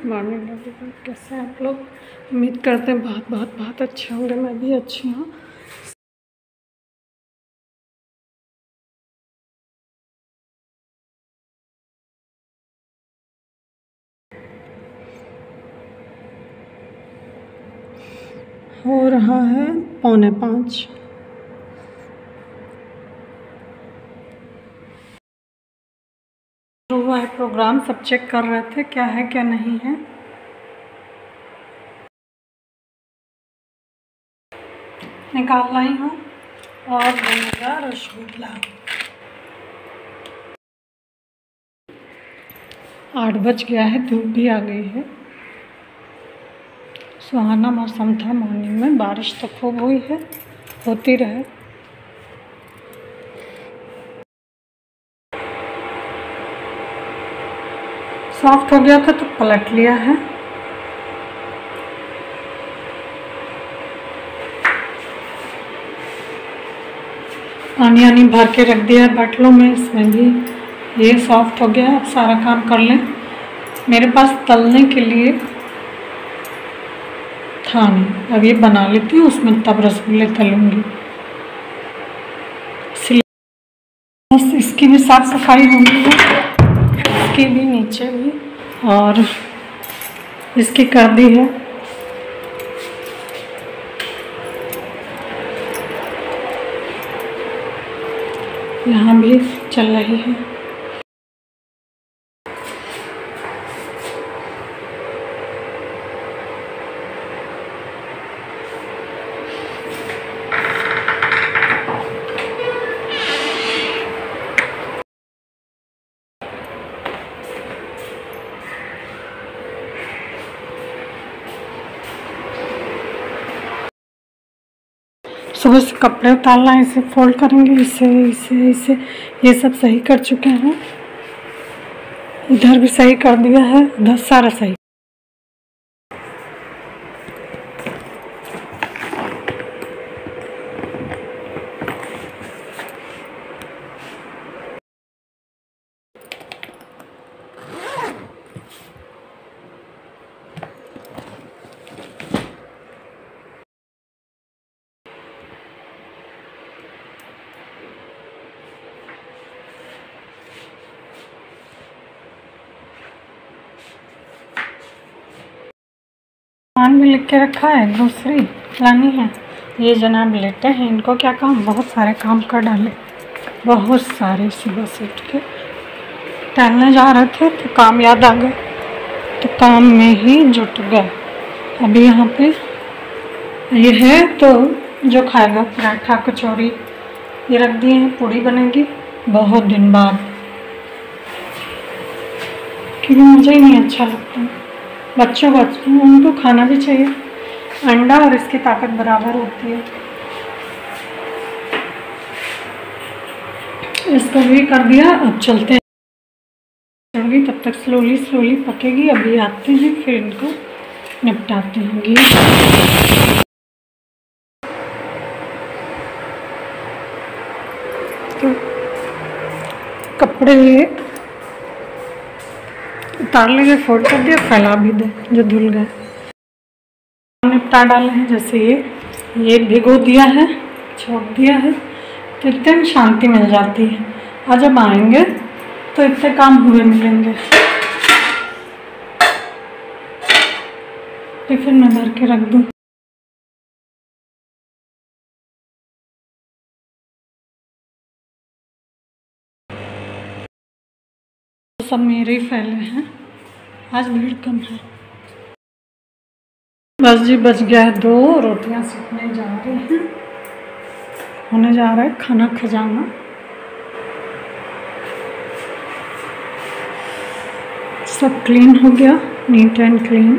Morning everyone, कैसे हैं आप लोग। उम्मीद करते हैं बहुत बहुत बहुत अच्छे होंगे। मैं भी अच्छी हूँ। हो रहा है 4:45। हुआ है प्रोग्राम, सब चेक कर रहे थे क्या है क्या नहीं है। निकाल लाई हूँ और बनेगा रसगुल्ला। 8 बज गया है, धूप भी आ गई है। सुहाना मौसम था, मॉर्निंग में बारिश तो खूब हुई है, होती रहे। सॉफ्ट हो गया था तो पलट लिया है। पानी आनी भर के रख दिया है बाटलों में, इसमें भी ये सॉफ्ट हो गया। अब सारा काम कर लें। मेरे पास तलने के लिए था नहीं, अब ये बना लेती हूँ, उसमें तब रसगुल्ले तलूँगी। बस इसकी भी साफ सफाई होनी है, इसकी भी, नीचे भी, और इसकी कर दी है। यहाँ भी चल रही है। सुबह से कपड़े उतारना है, इसे फोल्ड करेंगे, इसे इसे इसे ये सब सही कर चुके हैं। इधर भी सही कर दिया है, उधर सारा सही। सामान भी लिख के रखा है, ग्रोसरी लानी है। ये जनाब लेटे हैं, इनको क्या काम, बहुत सारे काम कर डाले, बहुत सारे। सुबह से उठ के टहलने जा रहे थे तो काम याद आ गए, तो काम में ही जुट गए। अभी यहाँ पे ये है तो जो खाएगा पराठा कचौरी ये रख दिए हैं, पूड़ी बनेगी बहुत दिन बाद, क्योंकि मुझे ही नहीं अच्छा लगता। बच्चों उनको खाना भी चाहिए, अंडा और इसकी ताकत बराबर होती है। इसको भी कर दिया। अब चलते हैं, तब तक स्लोली स्लोली पकेगी। अभी आते हैं, फिर इनको निपटाते हैं। घी तो कपड़े उतार लेंगे, फोल्ड कर दिया, फैला भी दे जो धुल गए। निपटा डाले हैं, जैसे ये भिगो दिया है, छोड़ दिया है, तो इतने में शांति मिल जाती है। और जब आएंगे तो इतने काम हुए मिलेंगे। टिफिन में भर के रख दूँ। सब मेरे ही फैले हैं, आज भीड़ कम है। बस जी, बज गया है 2, रोटियां सीखने जा रही हैं। होने जा रहा है खाना खजाना। सब क्लीन हो गया, नीट एंड क्लीन।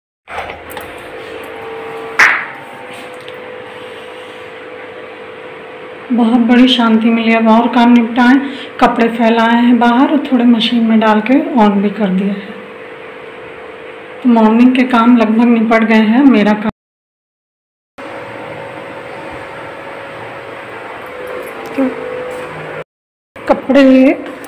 बहुत बड़ी शांति मिली। अब और काम निपटाएं, कपड़े फैलाए हैं बाहर और थोड़े मशीन में डाल के ऑन भी कर दिया है। तो मॉर्निंग के काम लगभग निपट गए हैं। मेरा काम तो कपड़े